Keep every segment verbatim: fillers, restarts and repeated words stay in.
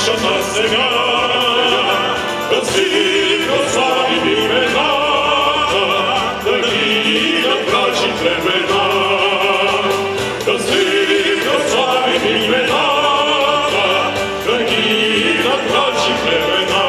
нашата земя, да си прославим имената, да ги накрачи племена, да си прославим имената, да ги накрачи племена.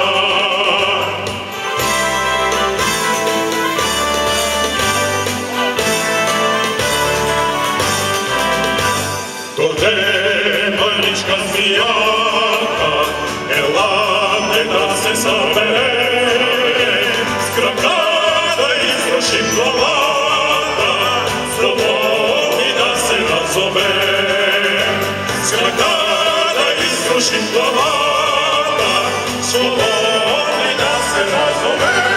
Дойде мъничка змията, елате да се събере, с крака да изрушим главата, свободни да се назовем. С крака да изрушим главата, свободни да се назовем.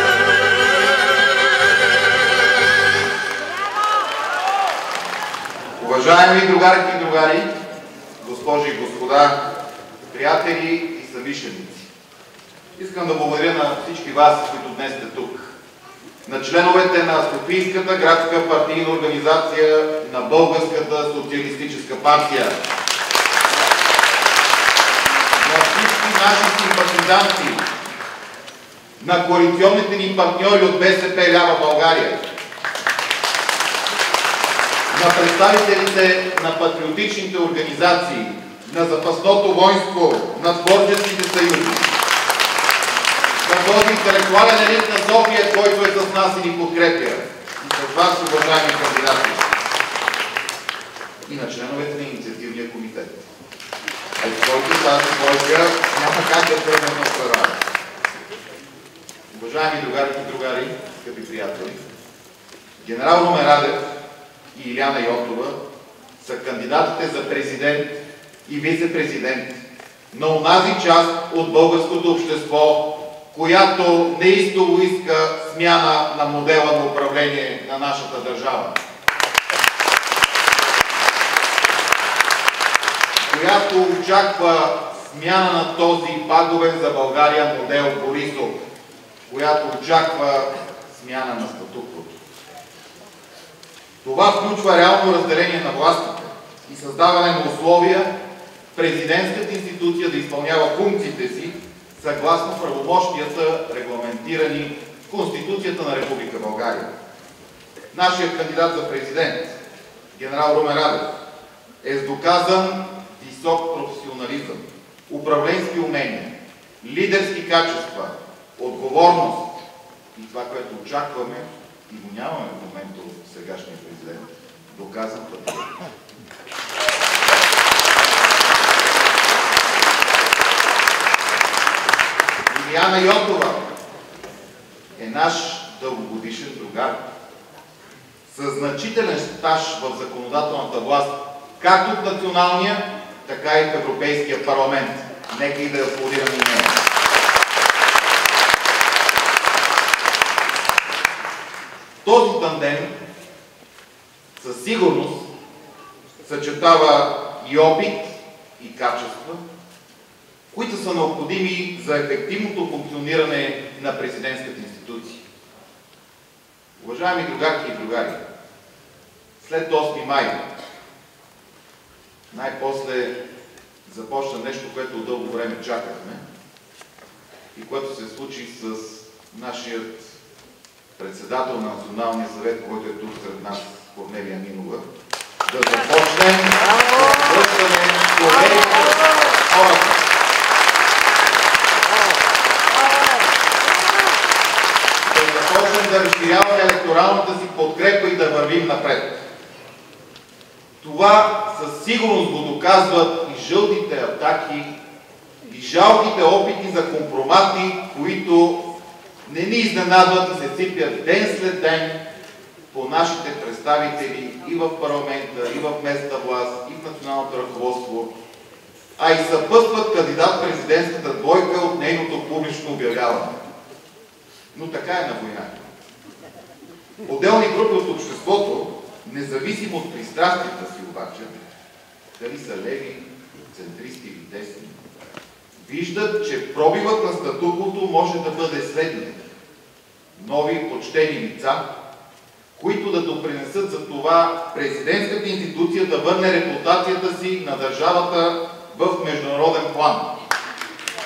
Уважаеми другарки и другари, госпожи и господа, приятели и съмишленици, искам да благодаря на всички вас, които днес сте тук, на членовете на Софийската градска партийна организация на Българската социалистическа партия, на всички наши симпатизанти, на коалиционните ни партньори от БСП Лява България, на представителите на патриотичните организации, на запасното войско, на творческите съюзи, на този интелектуален елит на София, който е с нас и ни подкрепя, и с вас, уважаеми кандидати, и на членовете на инициативния комитет, без който тази двойка няма как да тръгне на втора. Уважаеми другари и другари, скъпи приятели, генерал Румен Радев и Илияна Йотова са кандидатите за президент и вице-президент на онази част от българското общество, която неистово иска смяна на модела на управление на нашата държава, която очаква смяна на този пагубен за България модел Борисов, която очаква смяна на статуквото. Това включва реално разделение на властите и създаване на условия президентската институция да изпълнява функциите си съгласно правомощията, регламентирани в Конституцията на Република България. Нашият кандидат за президент, генерал Румен Радев, е с доказан висок професионализъм, управленски умения, лидерски качества, отговорност и това, което очакваме и го нямаме в момента от сегашния президент, доказан патриот. Илияна Йотова е наш дългогодишен другар със значителен стаж в законодателната власт, както в националния, така и в Европейския парламент. Нека и да аплодираме и нея. Този тандем със сигурност съчетава и опит, и качества, които са необходими за ефективното функциониране на президентската институция. Уважаеми другарки и другари, след осми май най-после започна нещо, което от дълго време чакахме и което се случи с нашият председател на Националния съвет, който е тук сред нас, Корнелия Нинова, да започнем да връщаме доверието на хората. Да започнем да разширяваме електоралната си подкрепа и да вървим напред. Това със сигурност го доказват и жълтите атаки, и жалките опити за компромати, които не ни изненадват и се сипят ден след ден по нашите представители и в парламента, и в местната власт, и в националното ръководство, а и съпътстват кандидат-президентската двойка от нейното публично обявяване. Но така е на война. Отделни групи от обществото, независимо от пристрастията си обаче, дали са леви, центристи или десни, виждат, че пробивът на статуквото може да бъде следният. Нови почтени лица, които да допринесат за това президентската институция да върне репутацията си на държавата в международен план.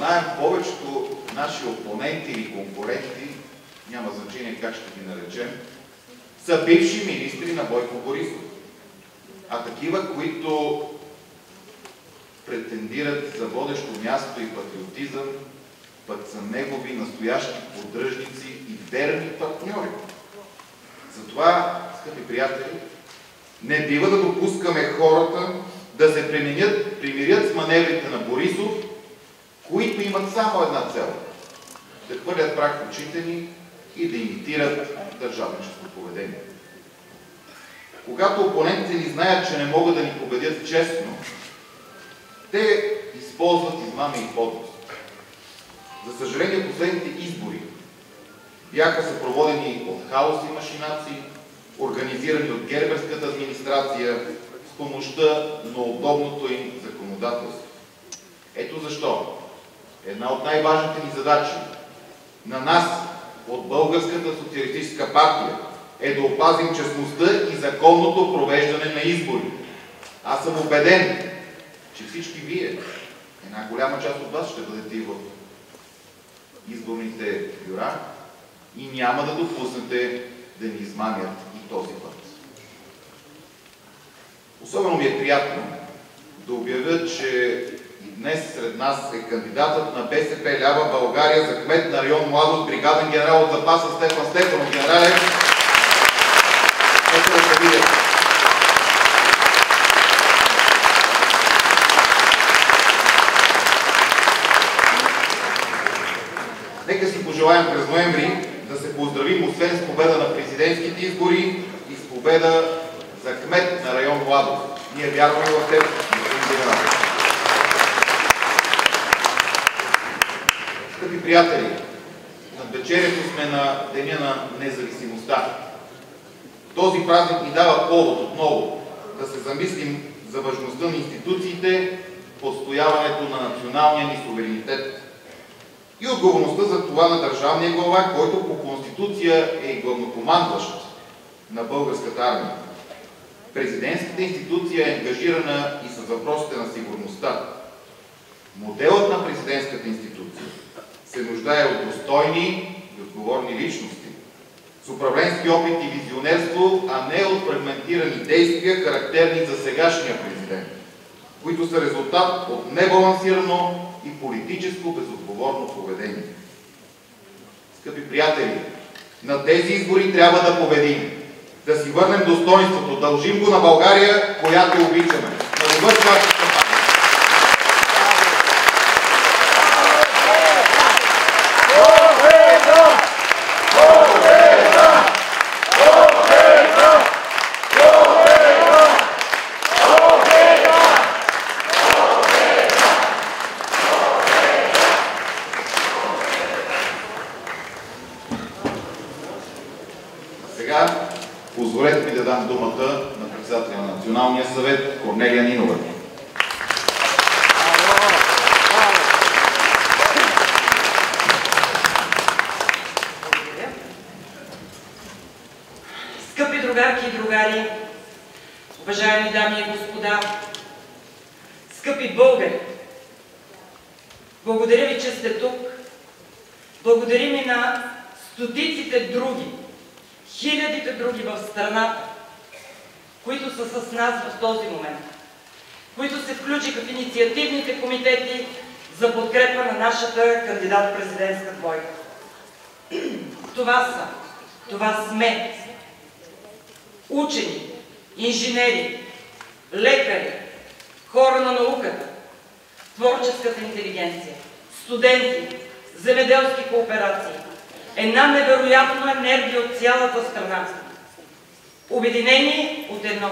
знаем, повечето наши опоненти или конкуренти, няма значение как ще ги наречем, са бивши министри на Бойко Борисов. А такива, които претендират за водещо място и патриотизъм, пък са негови настоящи поддръжници и верни партньори. Затова, скъпи приятели, не бива да допускаме хората да се примирят, примирят с маневрите на Борисов, които имат само една цел – да хвърлят прах в очите ни и да имитират държавническо поведение. Когато опонентите ни знаят, че не могат да ни победят честно, те използват измами и подлост. За съжаление, последните избори бяха съпроводени от хаос и машинации, организирани от герберската администрация с помощта на удобното им законодателство. Ето защо една от най-важните ни задачи на нас от Българската социалистическа партия е да опазим честността и законното провеждане на избори. Аз съм убеден, че всички вие, една голяма част от вас ще бъдете и в изборните бюра и няма да допуснете да ни измамят и този път. Особено ми е приятно да обявя, че и днес сред нас е кандидатът на БСП Лява България за кмет на район Младост, бригаден генерал от запаса Стефан Стефанов. Генерале, нека да се видят. Нека си пожелаем през ноември да се поздравим освен с победа на президентските избори и с победа за кмет на район Младост. Ние вярваме в теб, господин генерал. Скъпи приятели, над вечерието сме на Деня на независимостта. Този празник ни дава повод отново да се замислим за важността на институциите, постояването на националния ни суверенитет и отговорността за това на държавния глава, който по Конституция е и главнокомандващ на българската армия. Президентската институция е ангажирана и с въпросите на сигурността. Моделът на президентската институция се нуждае от достойни и отговорни личности, с управленски опит и визионерство, а не от фрагментирани действия, характерни за сегашния президент, които са резултат от небалансирано и политическо безотговорно поведение. Скъпи приятели, на тези избори трябва да победим, да си върнем достоинството, дължим го на България, която обичаме. На добър час! Сега позволете ми да дам думата на председателя на Националния съвет Корнелия Нинова. Скъпи другарки и другари, уважаеми дами и господа, скъпи българи, благодаря ви, че сте тук. Благодарим и на стотиците други, хилядите други в страната, които са с нас в този момент, които се включиха в инициативните комитети за подкрепа на нашата кандидат-президентска двойка. Това са, това сме учени, инженери, лекари, хора на науката, творческата интелигенция, студенти, земеделски кооперации, една невероятна енергия от цялата страна. Обединени от едно.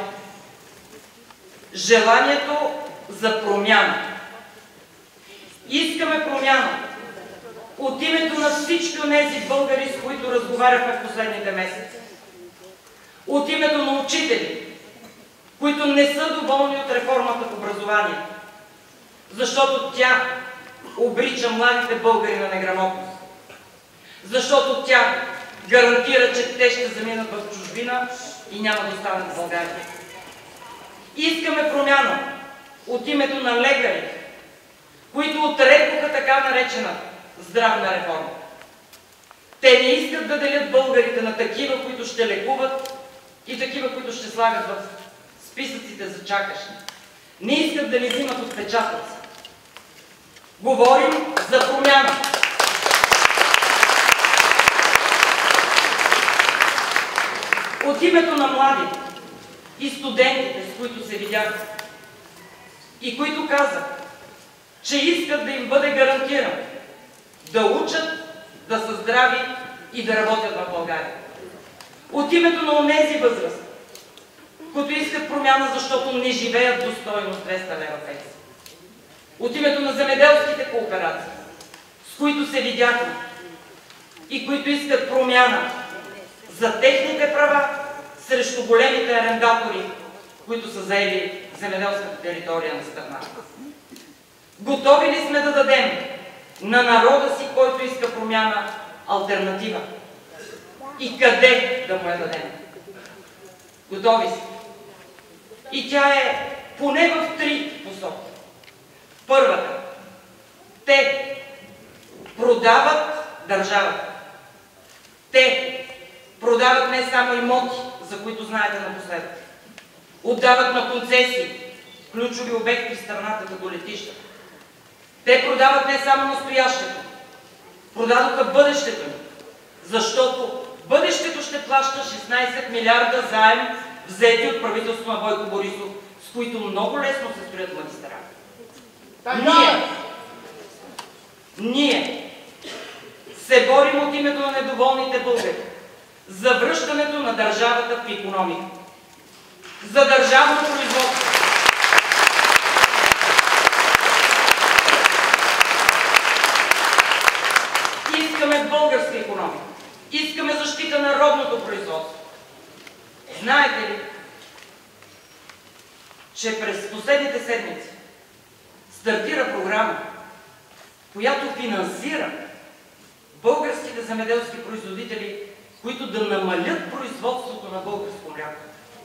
Желанието за промяна. Искаме промяна от името на всички онези българи, с които разговаряхме в последните месеци. От името на учители, които не са доволни от реформата в образованието, защото тя обрича младите българи на неграмотност. Защото тя гарантира, че те ще заминат в чужбина и няма да останат в България. Искаме промяна от името на лекарите, които отрекоха така наречена здравна реформа. Те не искат да делят българите на такива, които ще лекуват, и такива, които ще слагат в списъците за чакащи. Не искат да ни взимат отпечатъци. Говорим за промяна. От името на младите и студентите, с които се видях, и които казах, че искат да им бъде гарантирано да учат, да са здрави и да работят в България. От името на онези възрасти, които искат промяна, защото не живеят достойно с двеста лева пенсия. От името на земеделските кооперации, с които се видяхме и които искат промяна за техните права срещу големите арендатори, които са заели земеделската територия на страната. Готови ли сме да дадем на народа си, който иска промяна, алтернатива? И къде да му я дадем? Готови сме. И тя е поне в три посоки. Първата. Те продават държавата. Те продават не само имоти, за които знаете напоследък. Отдават на концесии ключови обекти в страната като летища. Те продават не само настоящето, продадоха бъдещето ни, защото бъдещето ще плаща шестнайсет милиарда заем, взети от правителството на Бойко Борисов, с които много лесно се строят магистрали. Ние, ние се борим от името на недоволните българи за връщането на държавата в икономика, за държавно производство. Искаме българска икономика. Искаме защита на родното производство. Знаете ли, че през последните седмици стартира програма, която финансира българските земеделски производители, които да намалят производството на българско мляко.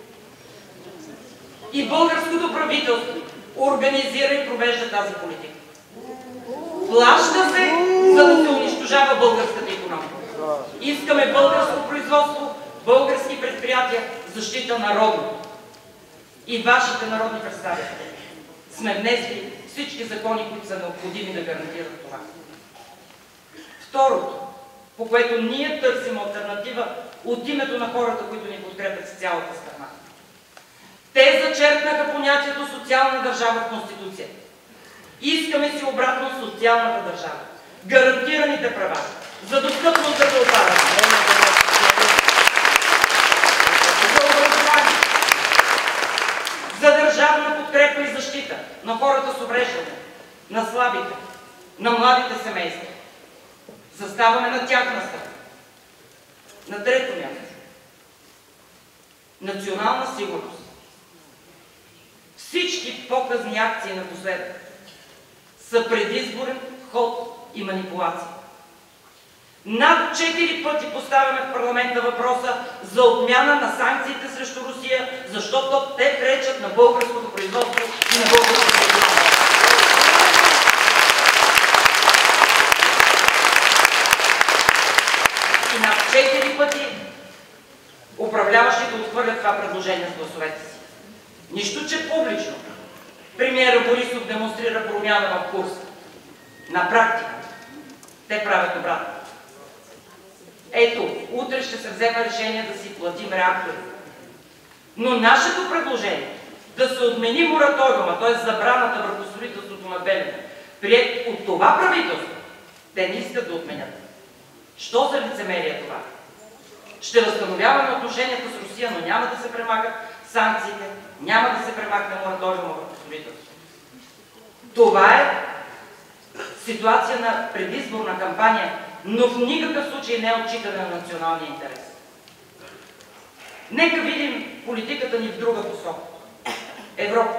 И българското правителство организира и провежда тази политика. Плаща се, за да се унищожава българската икономика. Искаме българско производство, български предприятия, защита на родното. И вашите народни представители сме внесли всички закони, които са необходими да гарантират това. Второто, по което ние търсим алтернатива от името на хората, които ни подкрепят с цялата страна. Те зачеркнаха понятието социална държава в Конституцията. Искаме си обратно социалната държава. Гарантираните права за достъпност за здравеопазване, за образование, за държавна подкрепа и защита на хората с увреждане, на слабите, на младите семейства. Заставаме на тяхна страна. На трето място. Национална сигурност. Всички показни акции напоследък са предизборен ход и манипулация. Над четири пъти поставяме в парламента въпроса за отмяна на санкциите срещу Русия, защото те пречат на българското производство и на българското производство. И над четири пъти управляващите отхвърлят това предложение с гласовете си. Нищо, че публично премиера Борисов демонстрира промяна в курса. На практика те правят обратно. Ето, утре ще се вземе решение да си платим реактори. Но нашето предложение да се отмени мораториума, т.е. забраната върху строителството на Белене, приет от това правителство, те не искат да отменят. Що за лицемерие това? Ще възстановяваме отношенията с Русия, но няма да се премахат санкциите, няма да се премахне мораториума върху строителството. Това е ситуация на предизборна кампания, но в никакъв случай не е отчитане на националния интерес. Нека видим политиката ни в друга посока. Европа.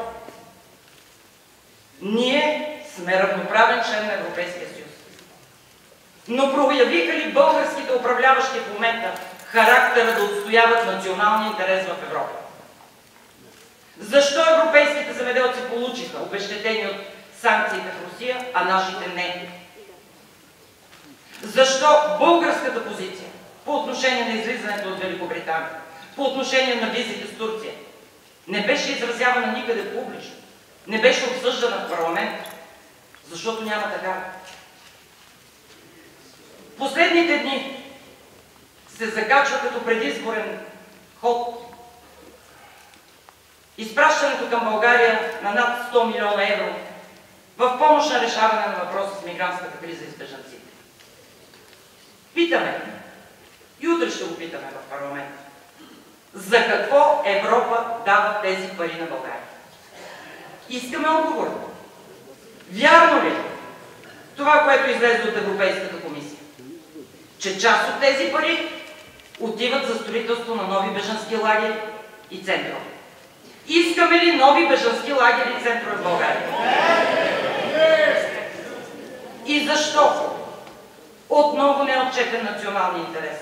Ние сме равноправен член на Европейския съюз. Но проявиха ли българските управляващи в момента характера да отстояват националния интерес в Европа? Защо европейските земеделци получиха обезщетение от санкциите в Русия, а нашите не? Защо българската позиция по отношение на излизането от Великобритания, по отношение на визите с Турция, не беше изразявана никъде публично, не беше обсъждана в парламента? Защото няма такава. Последните дни се закачва като предизборен ход изпращането към България на над сто милиона евро в помощ на решаване на въпроса с мигрантската криза и с бежанците. Питаме, и утре ще го питаме в парламента, за какво Европа дава тези пари на България? Искаме отговор. Вярно ли това, което излезе от Европейската комисия? Че част от тези пари отиват за строителство на нови бежански лагери и центрове. Искаме ли нови бежански лагери и центрове в България? И защо отново не е отчетен националния интерес?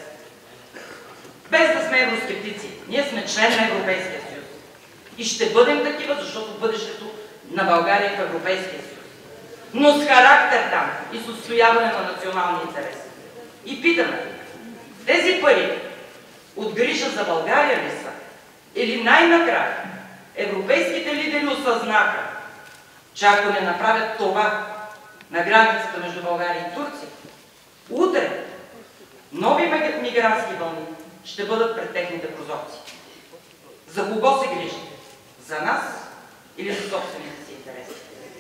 Без да сме евроскептици, ние сме член на Европейския съюз. И ще бъдем такива, защото бъдещето на България е в Европейския съюз. Но с характер там и с отстояване на националния интерес. И питаме, тези пари от грижа за България ли са? Или най-накрая европейските лидери осъзнаха, че ако не направят това на границата между България и Турция, утре нови мигрантски вълни ще бъдат пред техните прозорци. За кого се грижат? За нас или за собствените си интереси?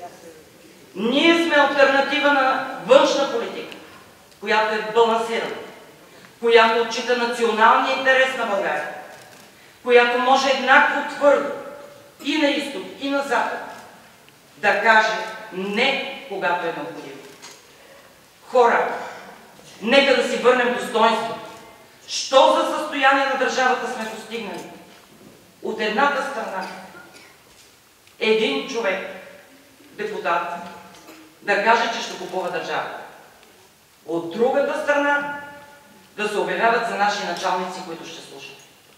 Ние сме алтернатива на външна политика, която е балансирана, която отчита националния интерес на България, която може еднакво твърдо и на изток, и на запад да каже не, когато е необходимо. Хора, нека да си върнем достоинството. Що за състояние на държавата сме постигнали? От едната страна един човек, депутат, да каже, че ще купува държавата. От другата страна да се обявяват за наши началници, които ще слушат.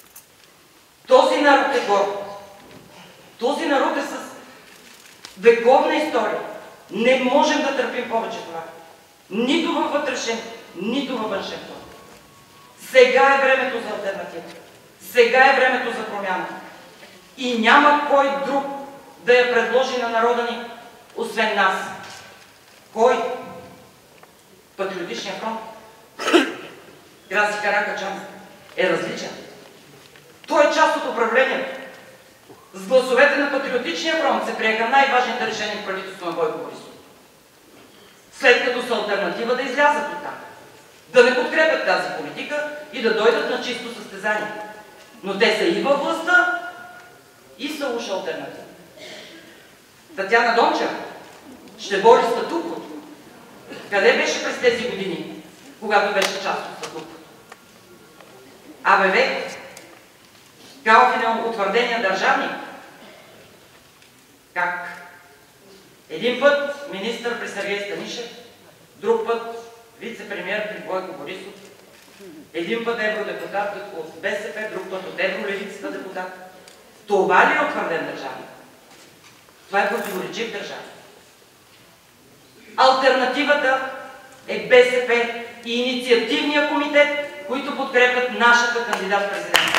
Този народ е горд. Този народ е с вековна история. Не можем да търпим повече това. Нито във вътрешен, нито във външен план. Сега е времето за алтернатива. Сега е времето за промяна. И няма кой друг да я предложи на народа ни, освен нас. Кой? Патриотичния фронт. Краси Каракачанов е различен. Той е част от управлението. С гласовете на Патриотичния фронт се приеха най-важните решения в правителството на Бойко Борисов. След като са алтернатива да излязат от там. Да не подкрепят тази политика и да дойдат на чисто състезание. Но те са и във властта, и са уж алтернатива. Татяна Дончева ще бори статуквото. Къде беше през тези години, когато беше част от статуквото? АБВ, Калфин, утвърдения държавник. Как? Един път министър при Сергей Станишев, друг път вице-премиер при Бойко Борисов, един път евродепутат от БСП, друг път от евролевицата депутат. Това ли е утвърден държавник? Това е противоречив държавник. Алтернативата е БСП и инициативния комитет, които подкрепят нашата кандидат-президент.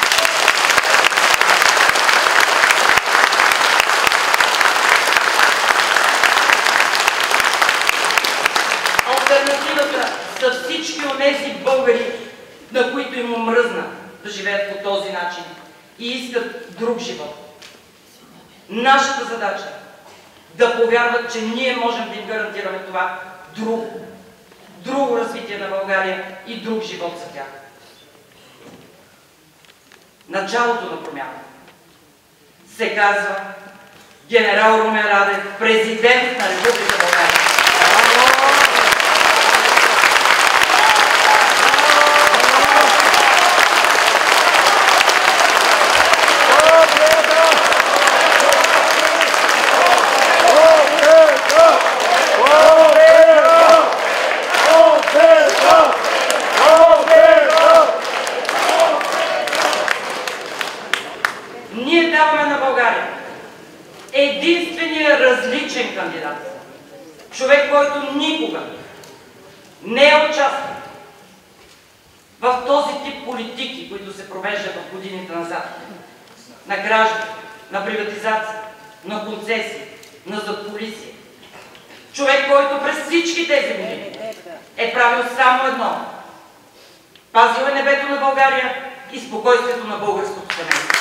Алтернативата са всички онези българи, на които им омръзна да живеят по този начин и искат друг живот. Нашата задача е да повярват, че ние можем да им гарантираме това друго. Друго развитие на България и друг живот за тях. Началото на промяна се казва генерал Румен Радев, президент на Република България. единственият различен кандидат, човек, който никога не е участвал в този тип политики, които се провеждат в годините назад, на граждани, на приватизация, на концесии, на задкулисие. Човек, който през всички тези години е правил само едно. Пазил е небето на България и спокойствието на българското семейство.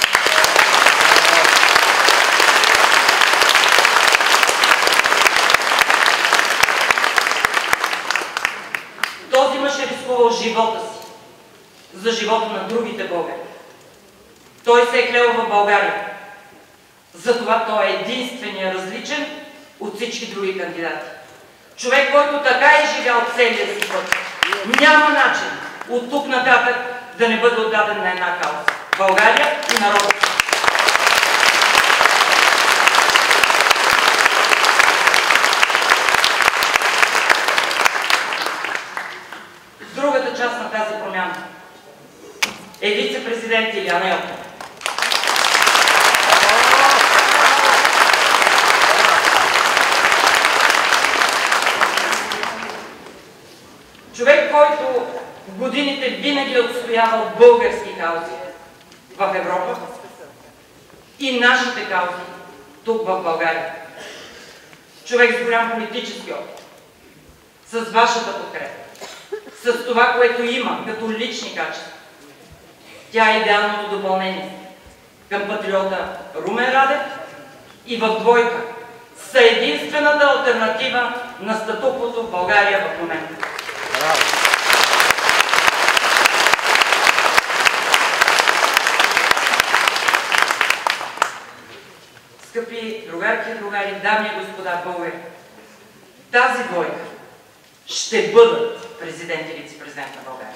Този мъж е рискувал живота си за живота на другите българи. Той се е клел в България. Затова той е единствения различен от всички други кандидати. Човек, който така е живял целия си път. Няма начин от тук нататък да не бъде отдаден на една кауза. България и народът. Другата част на тази промяна е вице-президент Илияна Йотова. Човек, който в годините винаги е отстоявал български каузи в Европа и нашите каузи тук в България. Човек с голям политически опит, с вашата подкрепа, с това, което има като лични качества. Тя е идеалното допълнение към патриота Румен Радев и в двойка са единствената алтернатива на статуквото в България в момента. Скъпи другарки и другари, дами и господа българи, тази двойка ще бъдат президент и вице-президент на България.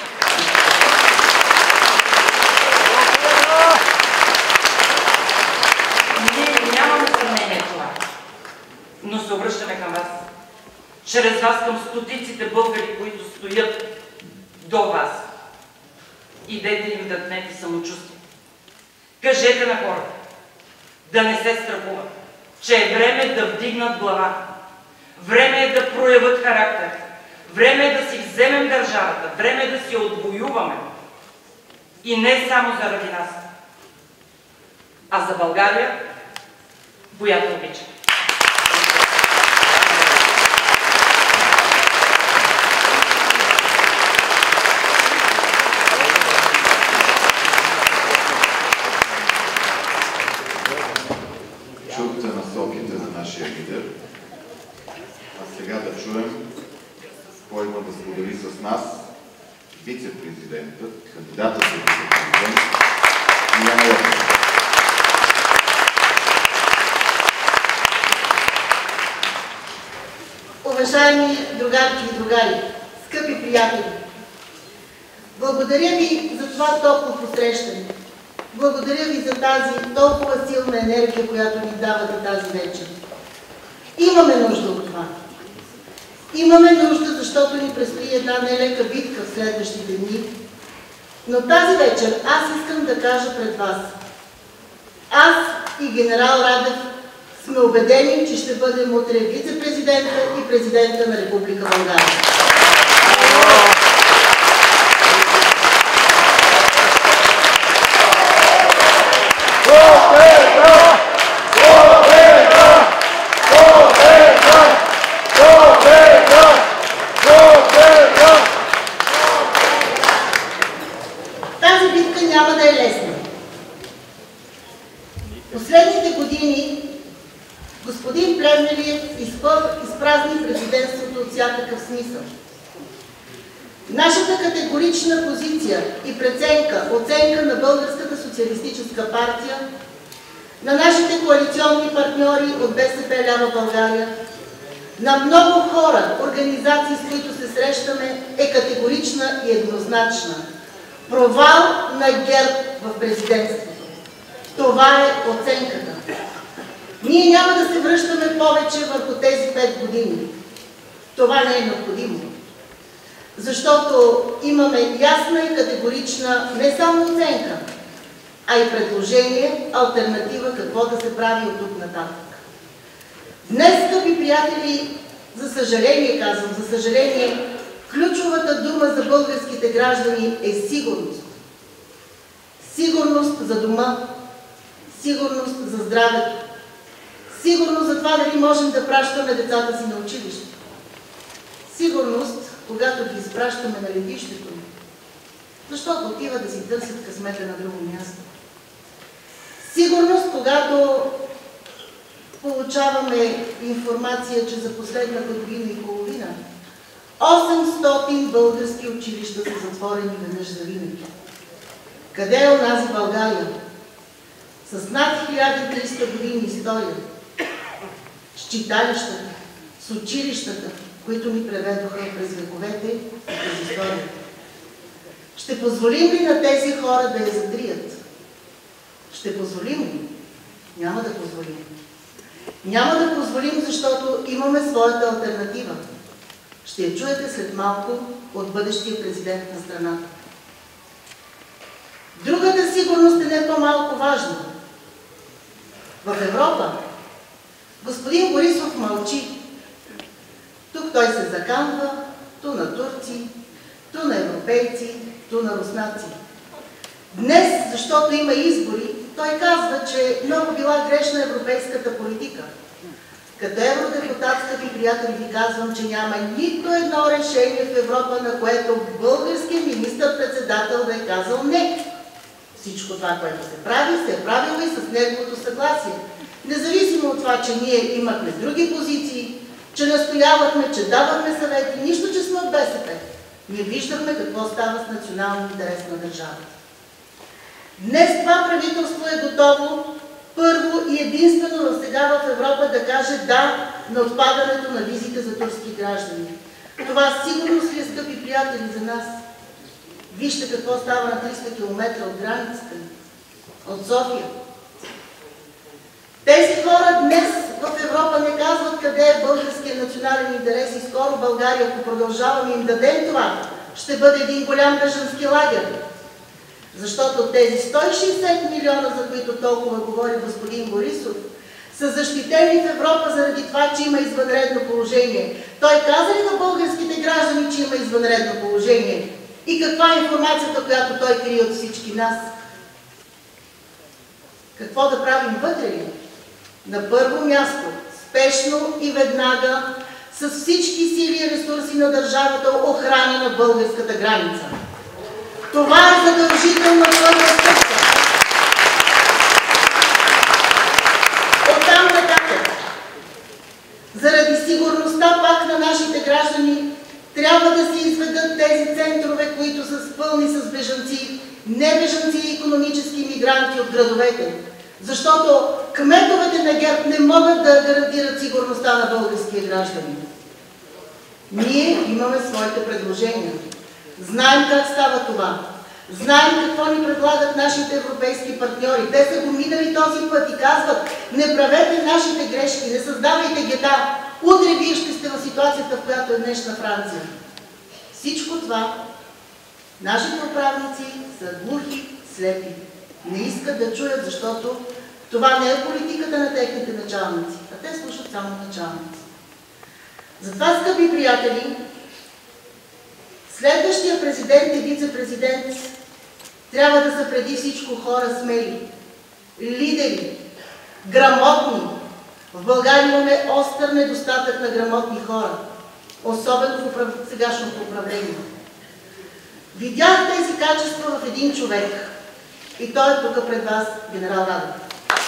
Ние нямаме съмнение в това, но се обръщаме към вас. Чрез вас към стотиците българи, които стоят до вас. Идете им да дадете самочувствие. Кажете на хората да не се страхуват, че е време да вдигнат глава. Време е да проявят характер. Време е да си вземем държавата. Време е да си отвоюваме. И не само заради нас, а за България, която обичаме. Чухте насоките на нашия лидер. А сега да чуем кой има да сподели с нас вице-президентът, кандидатът за вице-президент Илияна Йотова. Уважаеми другарки и другари, скъпи приятели, благодаря ви за това топло посрещане. Благодаря ви за тази толкова силна енергия, която ни давате тази вечер. Имаме нужда от това. Имаме нужда, защото ни предстои една нелека битка в следващите дни. Но тази вечер аз искам да кажа пред вас. Аз и генерал Радев сме убедени, че ще бъдем утре вице-президента и президента на Република България. Тази битка няма да е лесна. Последните години господин Плевнелиев изпразни президентството от всякакъв смисъл. Нашата категорична позиция и преценка, оценка на Българската социалистическа партия, на нашите коалиционни партньори от БСП Лява България, на много хора, организации, с които се срещаме, е категорична и еднозначна. Провал на ГЕРБ в президентството. Това е оценката. Ние няма да се връщаме повече върху тези пет години. Това не е необходимо. Защото имаме ясна и категорична не само оценка, а и предложение, алтернатива какво да се прави от тук нататък. Днес, скъпи приятели, за съжаление казвам, за съжаление, ключовата дума за българските граждани е сигурност. Сигурност за дома, сигурност за здравето, сигурност за това дали можем да пращаме децата си на училище, сигурност, когато ги изпращаме на летището, защото отива да си търсят късмета на друго място. Сигурност, когато получаваме информация, че за последната година и половина осемстотин български училища са затворени веднъж за винаги. Къде е онази България? С над хиляда и триста години история, с читалищата, с училищата, които ни преведоха през вековете и през историята. Ще позволим ли на тези хора да я затрият? Ще позволим ли? Няма да позволим. Няма да позволим, защото имаме своята алтернатива. Ще я чуете след малко от бъдещия президент на страната. Другата сигурност е не по-малко важна. В Европа господин Борисов мълчи. Тук той се заканва, ту на турци, ту на европейци, ту на руснаци. Днес, защото има избори, той казва, че много била грешна европейската политика. Като евродепутат, скъпи приятели, ви казвам, че няма нито едно решение в Европа, на което българският министър-председател да е казал не. Всичко това, което се прави, се е правило и с неговото съгласие. Независимо от това, че ние имахме други позиции, че настоявахме, че давахме съвети, нищо, че сме от БСП. Ние виждахме какво става с националния интерес на държавата. Днес това правителство е готово първо и единствено в сега в Европа да каже да на отпадането на визите за турски граждани. Това сигурност ли е, скъпи приятели, за нас? Вижте какво става на триста километра от границата, от София. Тези хора днес в Европа не казват къде е българския национален интерес и скоро България, ако продължаваме им дадем това, ще бъде един голям бежански лагер. Защото тези сто и шейсет милиона, за които толкова говори господин Борисов, са защитени в Европа заради това, че има извънредно положение. Той каза ли на българските граждани, че има извънредно положение? И каква е информацията, която той крие от всички нас? Какво да правим вътре ли? На първо място, спешно и веднага, с всички сили и ресурси на държавата, охрана на българската граница. Това е задължителна първа стъпка. Оттам нататък, заради сигурността пак на нашите граждани, трябва да се изведат тези центрове, които са пълни с бежанци, не бежанци и икономически мигранти от градовете. Защото кметовете на ГЕРБ не могат да гарантират сигурността на българския граждани. Ние имаме своите предложения. Знаем как става това. Знаем какво ни предлагат нашите европейски партньори. Те са го минали този път и казват: не правете нашите грешки, не създавайте гета. Утре вие ще сте в ситуацията, в която е днешна Франция. Всичко това нашите управници са глухи, слепи. Не искат да чуят, защото това не е политиката на техните началници, а те слушат само началници. Затова, скъпи приятели, следващия президент и вице-президент трябва да са преди всичко хора смели, лидери, грамотни. В България имаме остър недостатък на грамотни хора, особено в управ... сегашното управление. Видях тези качества в един човек и той е тук пред вас, генерал Радев.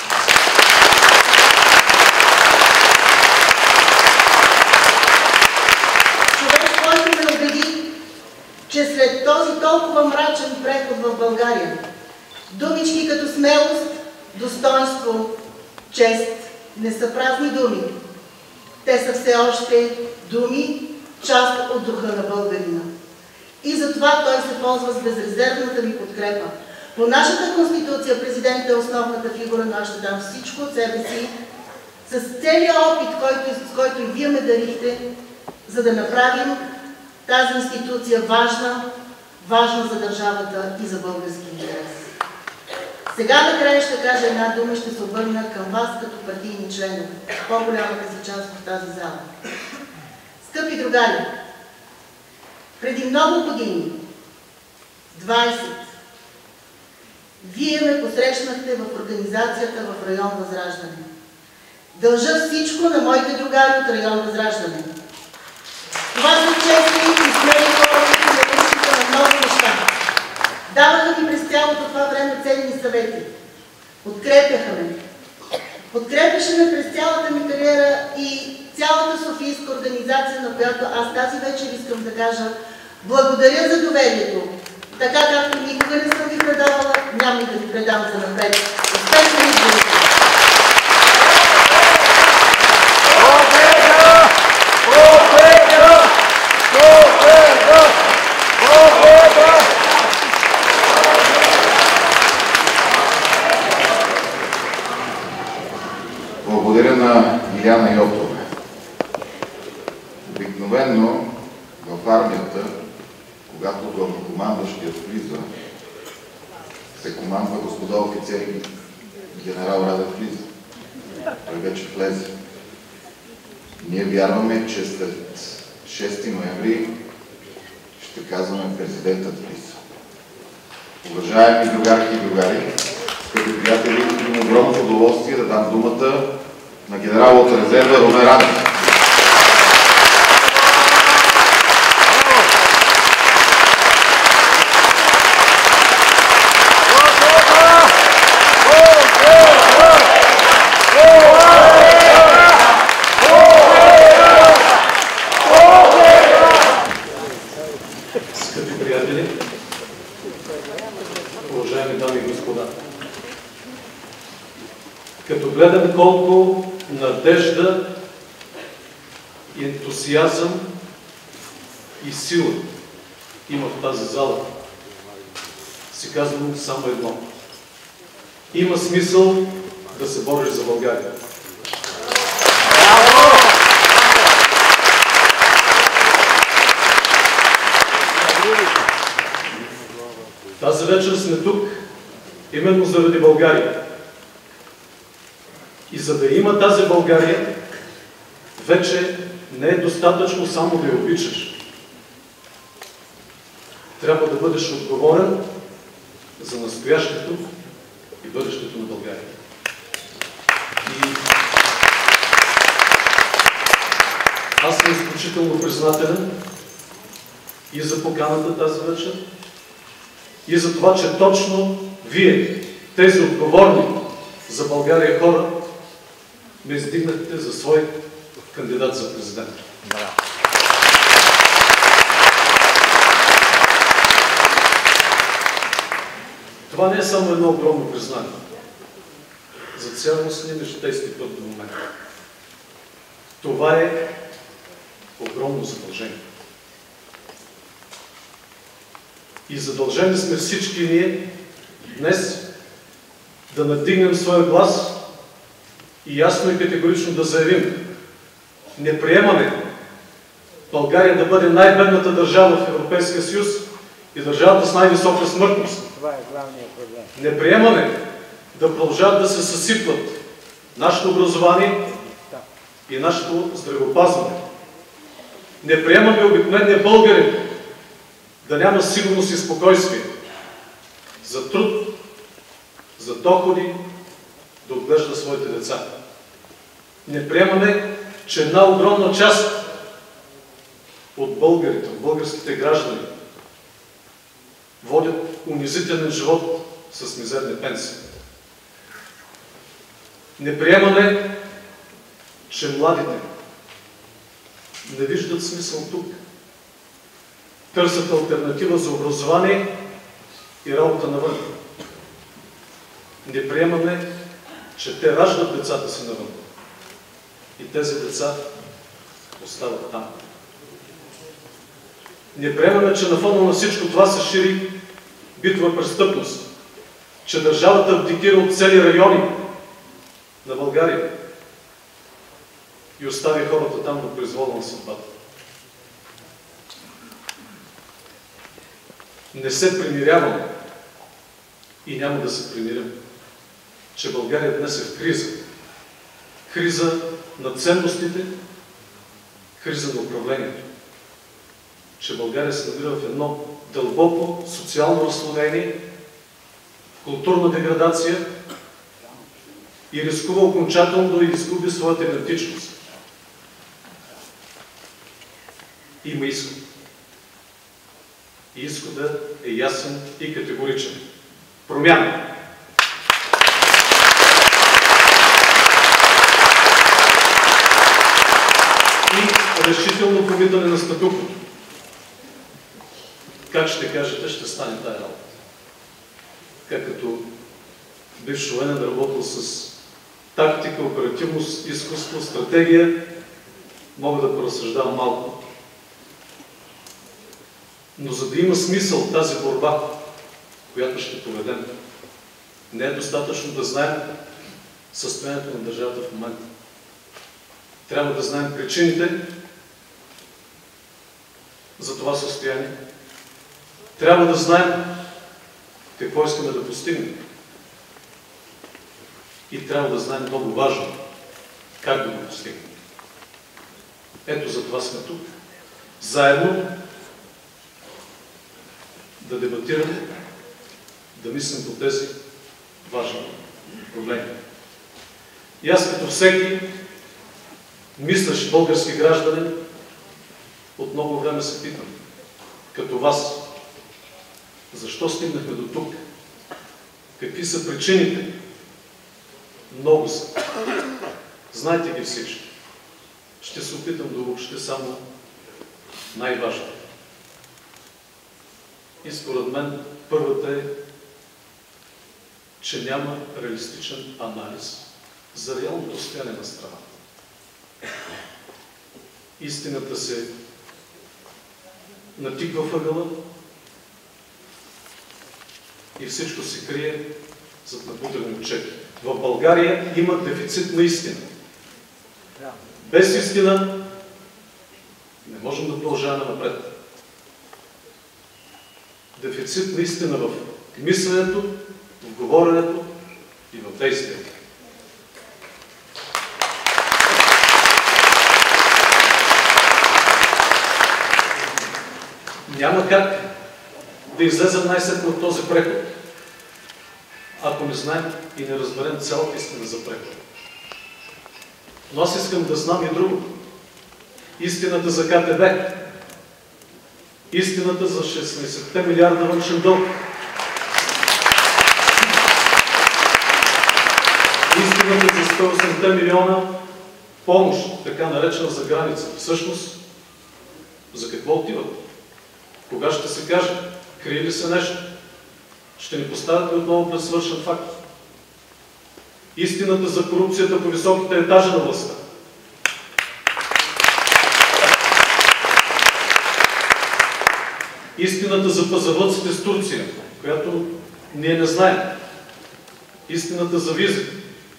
Човек, който ме убеди, че след този толкова мрачен преход в България, думички като смелост, достоинство, чест не са празни думи. Те са все още думи, част от духа на българина. И затова той се ползва с безрезервната ми подкрепа. По нашата конституция президентът е основната фигура, но аз ще дам всичко от себе си, с целият опит, който, с който и вие ме дарихте, за да направим тази институция важна, важна за държавата и за български интерес. Сега накрая ще кажа една дума и ще се обърна към вас като партийни членове, по-голямата си част в тази зала. Скъпи другари, преди много години, двайсет, вие ме посрещнахте в организацията в район Възраждане. Дължа всичко на моите другари от район Възраждане. Това са честни и смели хора, които ме научиха на много неща. Даваха ми през цялото това време ценни съвети. Подкрепяха ме. Подкрепяше ме през цялата ми кариера и цялата софийска организация, на която аз тази вечер искам да кажа благодаря за доверието. Така както никога не съм ви предавала, няма и да ви предам за напред. Успешно изборите! Благодаря на Иляна Йотова. Обикновено в армията, когато главнокомандващият влиза, се командва господа офицери, генерал Радев влиза. Той вече влезе. Ние вярваме, че след шести ноември ще казваме президентът влиза. Уважаеми другарки и другари, скъпи приятели, имам огромно удоволствие да дам думата на генерал от резерва Румен Радев. Скъпи приятели, уважаеми дами и господа, като гледам колко надежда, ентусиазъм и сила има в тази зала, си казвам само едно. Има смисъл да се бориш за България. Тази вечер сме тук именно заради България. И за да има тази България, вече не е достатъчно само да я обичаш. Трябва да бъдеш отговорен за настоящето и бъдещето на България. И аз съм изключително признателен и за поканата тази вечер, и за това, че точно вие, тези отговорни за България хора, ме издигнахте за свой кандидат за президент. Това не е само едно огромно признание за цялостния ми житейски път до момента. Това е огромно задължение. И задължени сме всички ние днес да надигнем своя глас и ясно и категорично да заявим: не приемаме България да бъде най-бедната държава в Европейския съюз и държавата с най-висока смъртност. Това е главният проблем. Не приемаме да продължават да се съсипват нашето образование и нашето здравеопазване. Не приемаме обикновения българин да няма сигурност и спокойствие за труд, за доходи, да отглежда своите деца. Не приемаме, че една огромна част от българите, от българските граждани водят унизителен живот с мизерни пенсии. Не приемаме, че младите не виждат смисъл тук. Търсят алтернатива за образование и работа навън. Не приемаме, че те раждат децата си навън. И тези деца остават там. Не приемаме, че на фона на всичко това се шири битова престъпност, че държавата абдикира от цели райони на България и остави хората там на произвола на съдбата. Не се примиряваме и няма да се примирим. че България днес е в криза. Криза на ценностите, криза на управлението. Че България се намира в едно дълбоко социално разслоение, културна деградация и рискува окончателно да изгуби своята идентичност. Има изход. И изходът е ясен и категоричен. Промяна. И решително помитане на статуквото. Как ще кажете, ще стане тая работа? Как като бивш военен работил с тактика, оперативност, изкуство, стратегия, мога да поразсъждавам малко. Но за да има смисъл тази борба, която ще поведем, не е достатъчно да знаем състоянието на държавата в момента. Трябва да знаем причините за това състояние. Трябва да знаем какво искаме да постигнем. И трябва да знаем много важно как да го постигнем. Ето за това сме тук. Заедно да дебатираме, да мислим по тези важни проблеми. И аз като всеки мислещ български гражданин от много време се питам, като вас, защо стигнахме до тук? Какви са причините? Много са. Знаете ги всички. Ще се опитам да обобщя само най-важното. И според мен първата е, че няма реалистичен анализ за реалното състояние на страната. Истината се натиква въгъла и всичко се крие зад напудрени отчети. В България има дефицит на истина. Без истина не можем да продължаваме напред. Дефицит на истина в мисленето, в говоренето и в действието. Няма как да излезем най-сетне от този преход, ако не знаем и не разберем цялата истина за преход. Но аз искам да знам и друго. Истината за Ка Те Бе. Истината за шестнайсетте милиарда външен дълг. Истината за сто и осемте милиона помощ, така наречена за граница. Всъщност, за какво отиват? Кога ще се каже? Крие ли се нещо? Ще ни поставят ли отново пред свършен факт? Истината за корупцията по високите етажи на властта. Истината за пазарлъците с Турция, която ние не знаем. Истината за визите.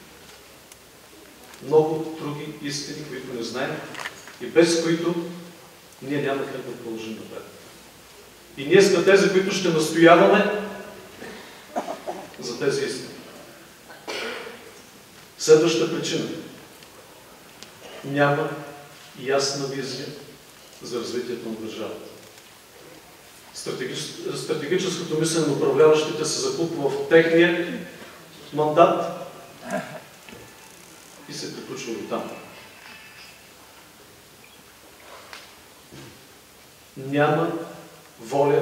Много други истини, които не знаем и без които ние няма как да продължим напред. И ние сме тези, които ще настояваме за тези истини. Следващата причина. Няма ясна визия за развитието на държавата. Стратегическото мислене на управляващите се закупва в техния мандат и се приключва до там. Няма воля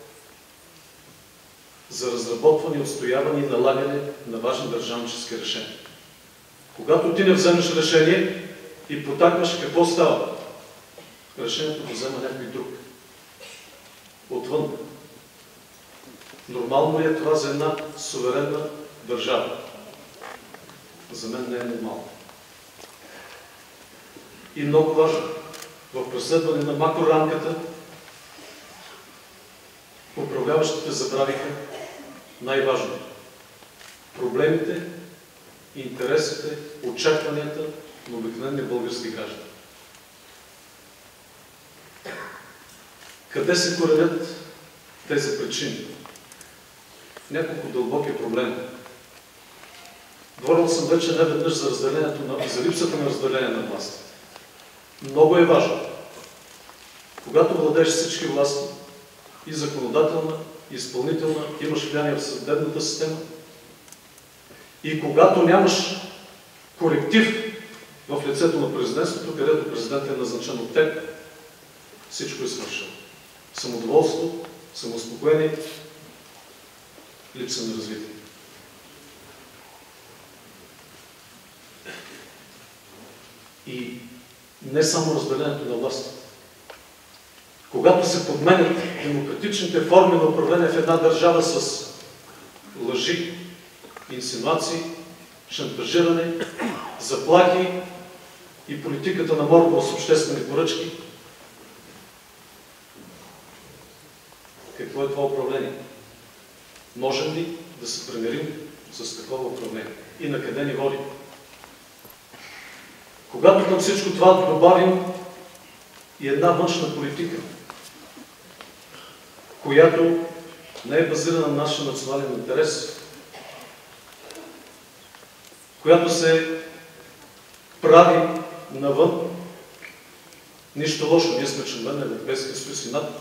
за разработване, отстояване и налагане на важни държавнически решения. Когато ти не вземеш решение и потакваш, какво става? Решението го взема някой друг. Отвън. Нормално е това за една суверенна държава. За мен не е нормално. И много важно, в преследване на макрорамката, управляващите забравиха най-важно. Проблемите, интересите, очакванията на обикновени български граждани. Къде се коренят тези причини? В няколко дълбоки проблеми. Говорил съм вече не веднъж за разделението на, за липсата на разделение на власти. Много е важно, когато владееш всички власти, и законодателна, и изпълнителна, имаш влияние в съдебната система, и когато нямаш коректив в лицето на президентството, където президентът е назначен от теб, всичко е свършено. Самодоволство, самоуспокоение, липса на развитие. И не само разделението на власт. Когато се подменят демократичните форми на управление в една държава с лъжи, инсинуации, шантажиране, заплахи и политиката на морково с обществени поръчки, какво е това управление? Можем ли да се примирим с такова управление? И на къде ни води? Когато към всичко това добавим и една външна политика, която не е базирана на нашия национален интерес, която се прави навън, нищо лошо, ние сме членове на Европейския съюз и НАТО.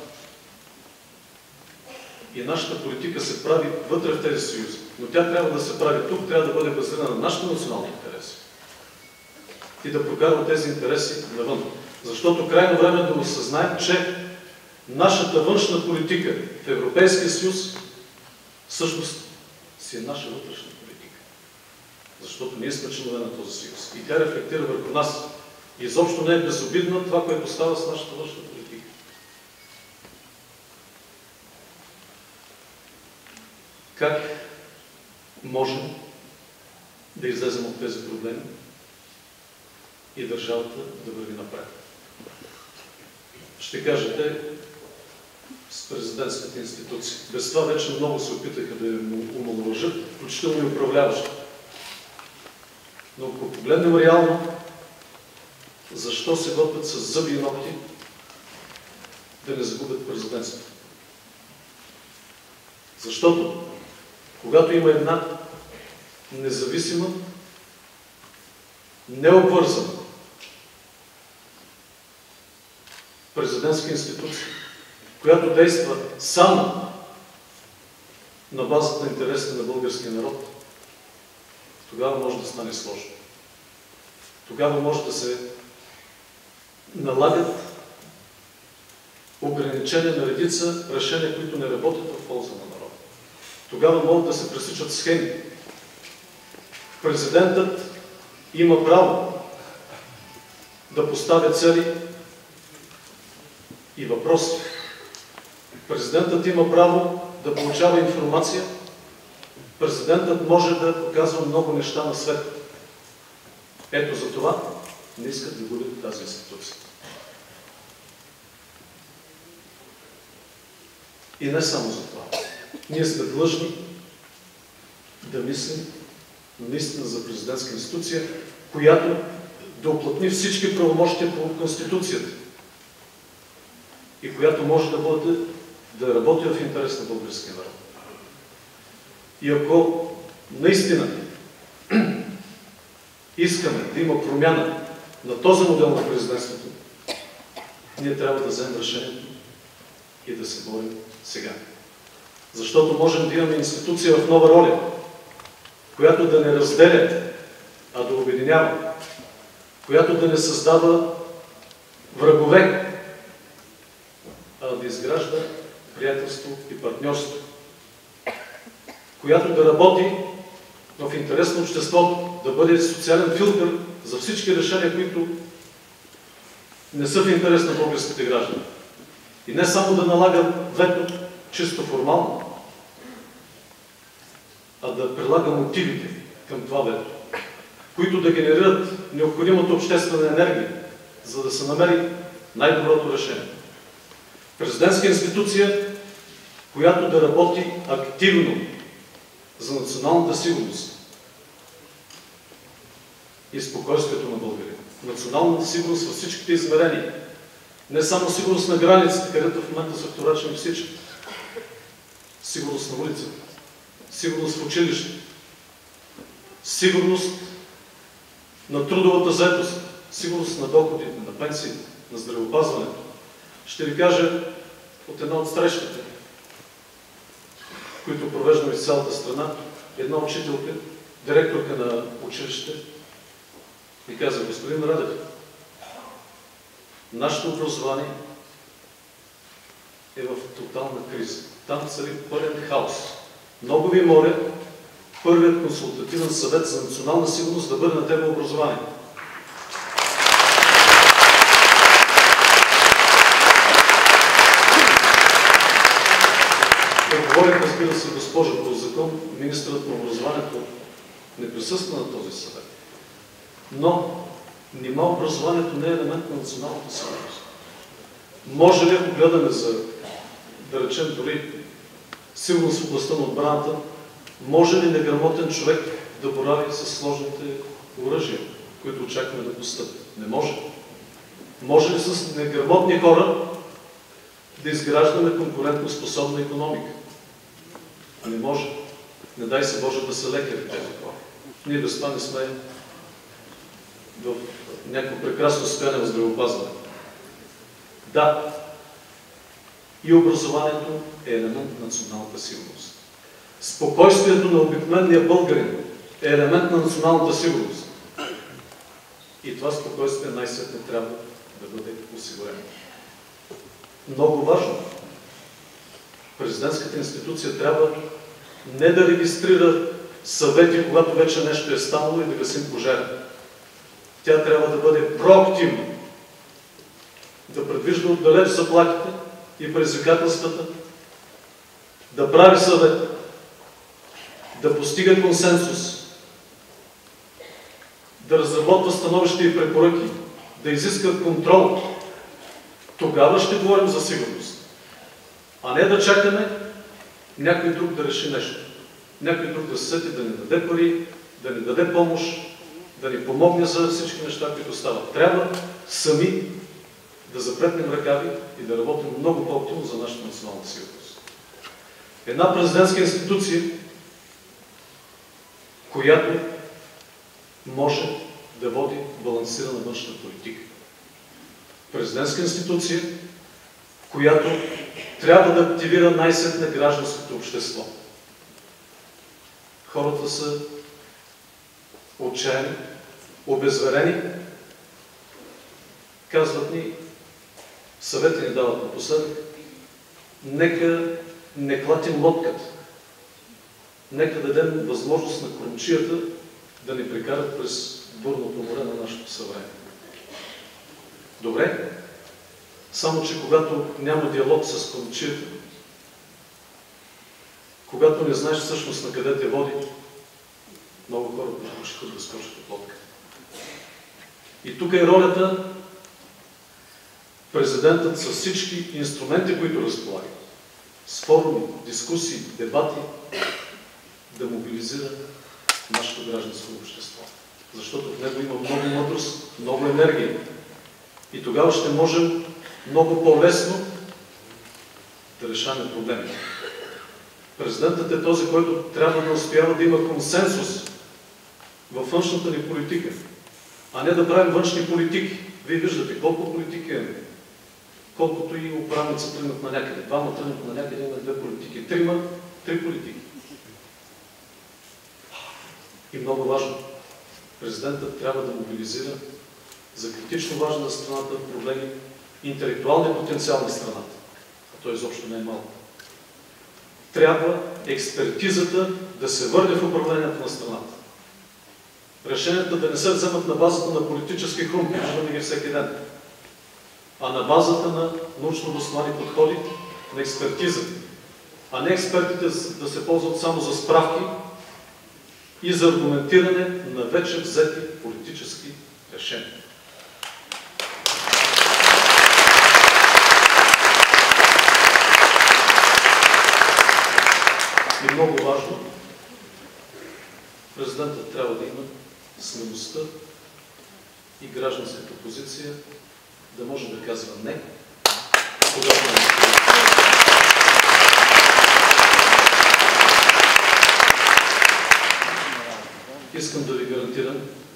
И нашата политика се прави вътре в тези съюзи, но тя трябва да се прави тук, трябва да бъде базирана на нашите национални интереси и да прокарва тези интереси навън. Защото крайно време да осъзнаем, че нашата външна политика в Европейския съюз всъщност си е наша вътрешна политика. Защото ние сме членове на този съюз. И тя рефлектира върху нас. И изобщо не е безобидно това, което става с нашата външна политика. Как можем да излезем от тези проблеми и държавата да върви напред? Ще кажете с президентската институция. Без това вече много се опитаха да я омаловажат, включително и управляващи. Но ако погледнем реално, защо се готвят с зъби и ногти да не загубят президентството? Защото, когато има една независима, необвързана президентска институция, която действа само на базата на интересите на българския народ, тогава може да стане сложно. Тогава може да се налагат ограничения на редица решения, които не работят в полза на народа. Тогава могат да се пресичат схеми. Президентът има право да поставя цели и въпроси. Президентът има право да получава информация. Президентът може да показва много неща на света. Ето за това не искат да губят тази институция. И не само за това. Ние сме длъжни да мислим наистина за президентска институция, която да уплътни всички правомощия по Конституцията и която може да бъде, да работи в интерес на българския народ. И ако наистина искаме да има промяна на този модел на президентството, ние трябва да вземем решението и да се борим сега. Защото можем да имаме институция в нова роля, която да не разделя, а да обединява, която да не създава врагове, а да изгражда приятелство и партньорство, която да работи в интерес на обществото, да бъде социален филтър за всички решения, които не са в интерес на българските граждани. И не само да налага вето чисто формално, а да прилага мотивите към това вето, които да генерират необходимата обществена енергия, за да се намери най-доброто решение. Президентска институция, която да работи активно за националната сигурност и спокойствието на българите. Националната сигурност във всичките измерения. Не само сигурност на границите, където в момента са вторачени всички. Сигурност на улицата. Сигурност в училище. сигурност на трудовата заетост, сигурност на доходите, на пенсиите, на здравеопазването. Ще ви кажа от една от срещите, които провеждаме в цялата страна, една учителка, директорка на училище, ми каза: господин Радев, нашето образование е в тотална криза. Там цари пълен хаос. Много ви моля, първият консултативен съвет за национална сигурност да бъде на тема образование. Да говорим, разбира се, госпожа, по закон, министърът на образованието не присъства на този съвет. Но нима образованието не е елемент на националната сигурност. Може ли, ако гледаме за, да речем, дори сигурност в областта на отбраната, може ли неграмотен човек да борави с сложните оръжия, които очакваме да постъпят? Не може. Може ли с неграмотни хора да изграждаме конкурентно способна икономика? Не може. Не дай се Боже да са лекари тези хора. Ние без това не сме в някакво прекрасно състояние в здравеопазване. Да, и образованието е елемент на националната сигурност. Спокойствието на обикновения българин е елемент на националната сигурност. И това спокойствие най-сетне трябва да бъде осигурено. Много важно. Президентската институция трябва не да регистрира съвети, когато вече нещо е станало, и да гасим пожари. Тя трябва да бъде проактивна, да предвижда отдалеч заплахите и предизвикателствата, да прави съвет, да постига консенсус, да разработва становища и препоръки, да изиска контрол. Тогава ще говорим за сигурност. А не да чакаме някой друг да реши нещо. Някой друг да се сети да ни даде пари, да ни даде помощ, да ни помогне за всички неща, които стават. Трябва сами да запретнем ръкави и да работим много по-активно за нашата национална сигурност. Една президентска институция, която може да води балансирана външна политика. Президентска институция, която трябва да активира най-сетне гражданското общество. Хората са отчаяни, обезверени. Казват ни, съвети ни дават напоследък, нека не клатим лодката. Нека дадем възможност на кормчията да ни прекарат през бурното море на нашето съвремие. Добре, само че когато няма диалог с кормчията, когато не знаеш всъщност на къде те води, много хора предпочитат да скочат от лодка. И тук е ролята президентът с всички инструменти, които разполага, с форуми, дискусии, дебати, да мобилизира нашето гражданско общество. Защото в него има много мъдрост, много енергия. И тогава ще можем много по-лесно да решаваме проблемите. Президентът е този, който трябва да успява да има консенсус във външната ни политика, а не да правим външни политики. Вие виждате колко политики е, колкото и управници тръгнат на някъде. Двама тръгнат на някъде, има две политики. Трима, три политики. И много важно, президентът трябва да мобилизира за критично важна за страната проблеми интелектуалния потенциал на страната. А той изобщо не е малко. Трябва експертизата да се върне в управлението на страната. Решенията да не се вземат на базата на политически хрумки, виждаме ги всеки ден, а на базата на научно-обосновани подходи, на експертиза, а не експертите да се ползват само за справки и за аргументиране на вече взети политически решения. И много важно, президентът трябва да има смелостта и гражданската позиция да може да казва не, когато не искам да ви гарантирам,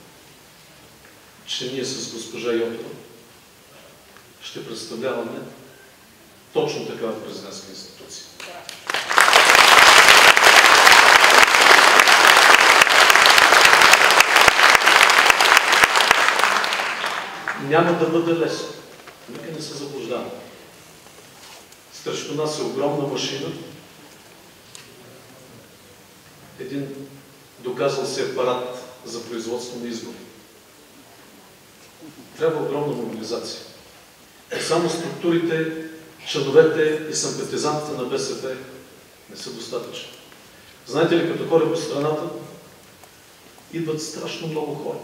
че ние с госпожа Йотова ще представляваме точно такава президентска институция. Няма да бъде лесно. Нека не се заблуждаваме. Срещу нас е огромна машина, един доказал се апарат за производство на избори. Трябва огромна мобилизация. И само структурите, членовете и симпатизантите на БСП не са достатъчни. Знаете ли, като хора по страната, идват страшно много хора.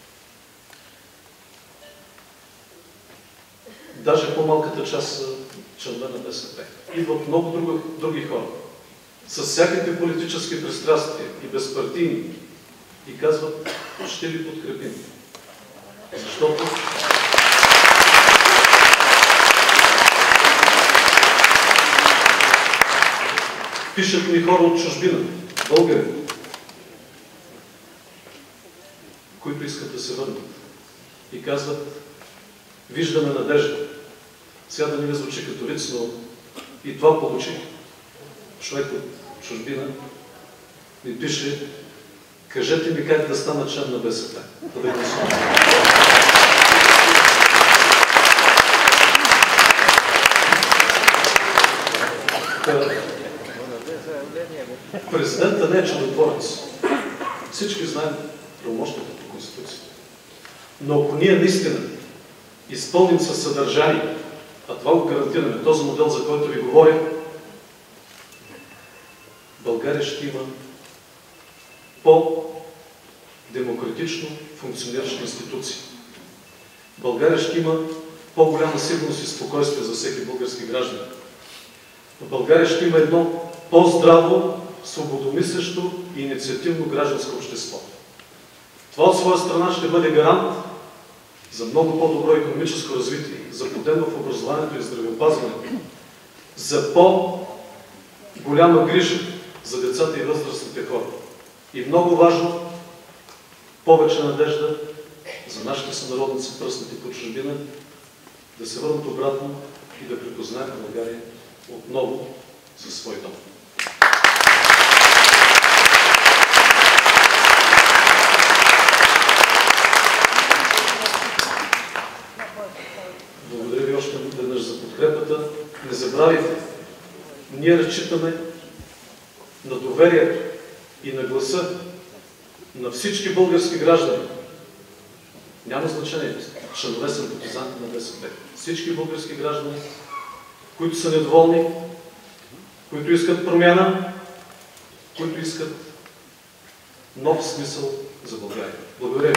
Даже по-малката част са членове на БСП. Идват много други, други хора, с всякакви политически пристрастия и безпартийни, и казват, ще ви подкрепим. Защото пишат ми хора от чужбина, българи, които искат да се върнат и казват, виждаме надежда. Сега да не ми звучи като виц, но и това получих. Човек от чужбина ми пише, кажете ми как да стана член на БСП. Да да гласувам. Президента не е чудотворец. Всички знаем правомощията по Конституцията. Но ако ние наистина изпълним със съдържание, а това го гарантираме, този модел, за който ви говоря, България ще има по-демократично функциониращи институции. България ще има по-голяма сигурност и спокойствие за всеки български граждан. В България ще има едно по-здраво, свободомислящо и инициативно гражданско общество. Това от своя страна ще бъде гарант за много по-добро икономическо развитие, за подем в образованието и здравеопазването, за по-голяма грижа за децата и възрастните хора. И много важно, повече надежда за нашите сънародници, пръснати по чужбина, да се върнат обратно и да припознаят България отново със свой дом. Благодаря ви още веднъж за подкрепата. Не забравяйте, ние разчитаме на доверието и на гласа на всички български граждани. Няма значение, членове симпатизанти на БСП. Всички български граждани, които са недоволни, които искат промяна, които искат нов смисъл за България. Благодаря.